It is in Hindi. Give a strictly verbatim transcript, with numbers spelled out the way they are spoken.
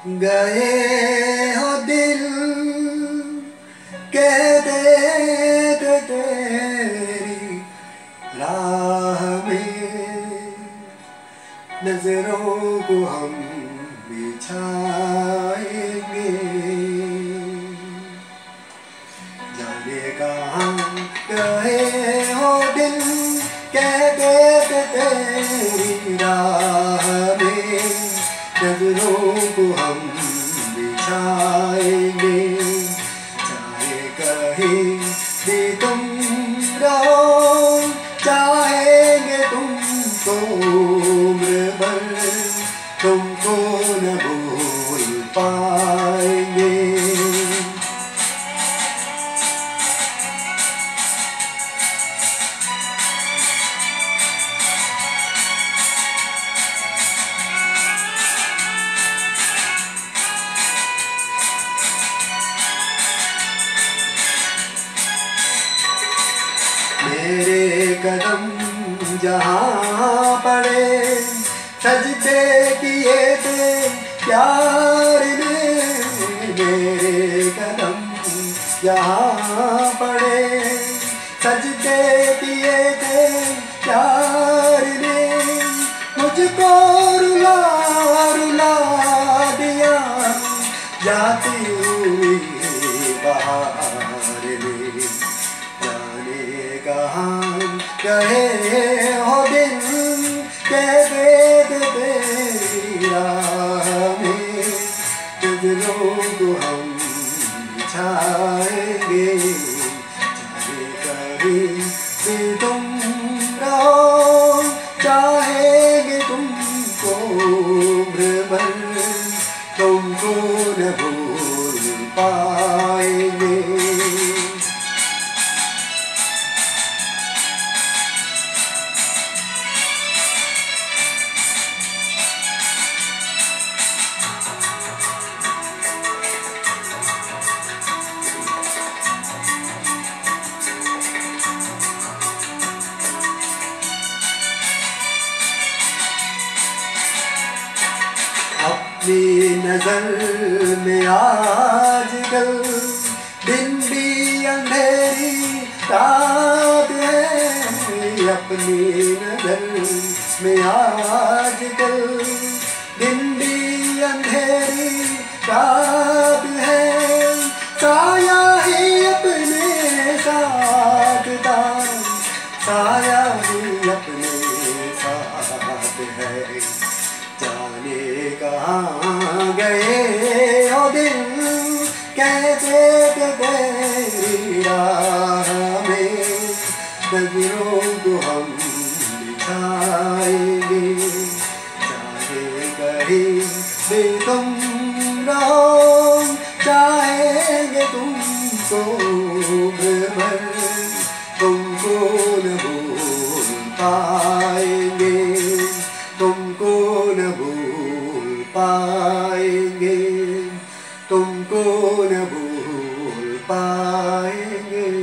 गए हो दिल कह दे दे तेरी राह में नजरों को हम बिछाएंगे। जाने कहाँ गए हो दिल कह दे दे तेरी राह में नजरों को हम बिछाएंगे। चाहे कहीं भी तुम रहो चाहेंगे तुमको उम्र भर तुमको न भूल पाएंगे। मेरे कदम जहाँ पड़े सजदे किए थे प्यार ने। मेरे कदम जहाँ पड़े सजदे किए थे प्यार ने। मुझको रुला रुला दिया जाती हुई बहार ने। जाने कहाँ गए हो दिल कह दे दे तेरी राह में नजरों को हम बिछाएंगे। चाहे कहीं भी तुम रहो चाहेंगे तुमको उम्र भर तुमको न भूल पाएंगे। अपनी नजर में आजकल दिन भी अंधेरी रात है। अपनी नजर में आजकल दिन भी अंधेरी रात है। साया ही अपने साथ था साया ही अपने साथ है। जाने कहाँ गए हो दिल कह दे दे तेरी राह में नजरों को हम बिछाएंगे। चाहे कहीं भी तुम रहो चाहेंगे तुमको उम्र भर तुमको न भूल पाएंगे। तुमको न भूल पाएंगे तुमको न भूल पाएंगे।